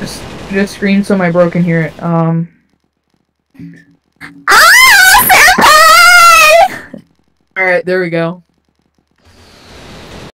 Just scream so my bro can hear it. Ah, Alright, there we go.